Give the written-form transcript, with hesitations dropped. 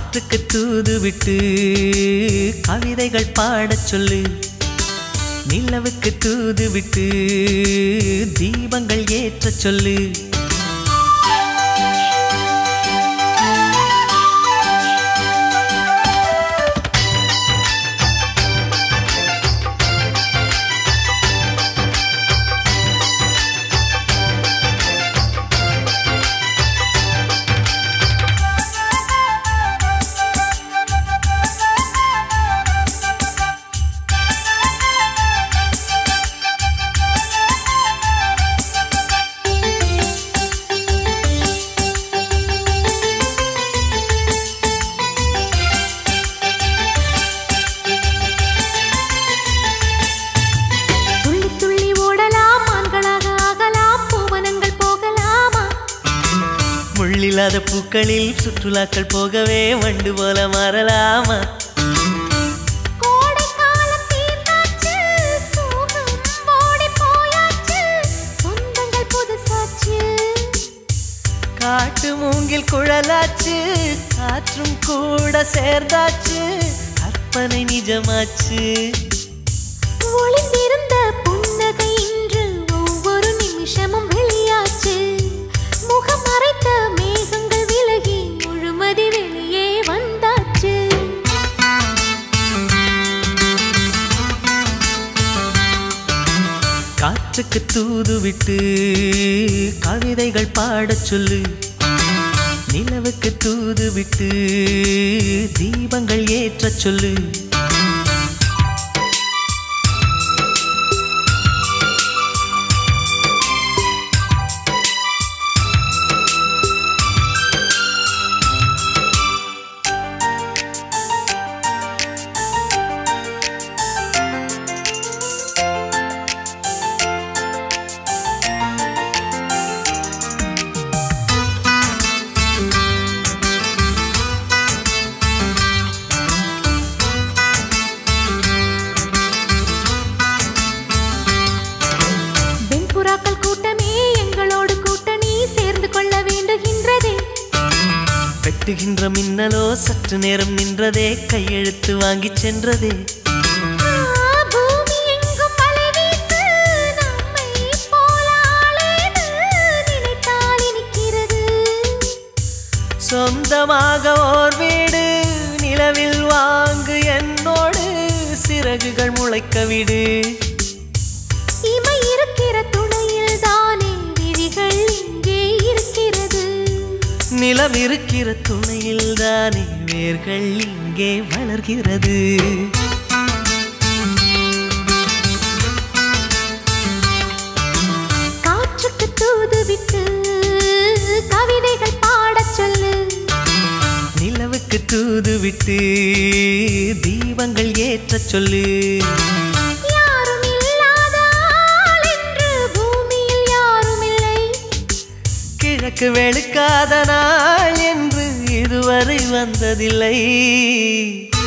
காற்றுக்கு தூது விட்டு கவிதைகள் பாடச் சொல்லு, நிலவுக்கு தூது விட்டு தீபங்கள் ஏற்றச் சொல்லு. இல்லாத பூக்களில் சுற்றுலாக்கள் போகவே வண்டு போல மாறலாமா? காட்டு மூங்கில் குழலாச்சு, காற்றும் கூட சேர்ந்தாச்சு, கற்பனை நிஜமாச்சு. ஒளிந்திருந்த புன்னகை இன்று ஒவ்வொரு நிமிஷமும் வெளியாச்சு. முகம் மறைத்த மேகங்கள் விலகி முழுமதி வெளியே வந்தாச்சு. காற்றுக்கு தூது விட்டு கவிதைகள் பாடச் சொல்லு, நிலவுக்கு தூது விட்டு தீபங்கள் ஏற்றச் சொல்லு. வெட்டுகின்ற மின்னலோ சற்று நேரம் நின்றதே, கையெழுத்து வாங்கி சென்றதே. பூமி எங்கும் மழை வீசு, நம்மை போல ஆளேது நினைத்தால் இனிக்கிறது. சொந்தமாக ஓர் வீடு நிலவில் வாங்கு, என்னோடு சிறகுகள் முளைக்க விடு. இமை இருக்கிற துணையில் தானே விழிகள் இங்கே இருக்கிறது. நிலம் இருக்கிற துணையில் தானே வேர்கள் இங்கே வளர்கிறது. காற்றுக்கு தூது விட்டு கவிதைகள் பாடச் சொல்லு, நிலவுக்கு தூது விட்டு தீபங்கள் ஏற்றச் சொல்லு. யாரும் இல்லாத ஆள் என்று பூமியில் யாரும் இல்லை, கிழக்கு வெளுக்காத நாள் என்று இதுவரை வந்ததில்லை.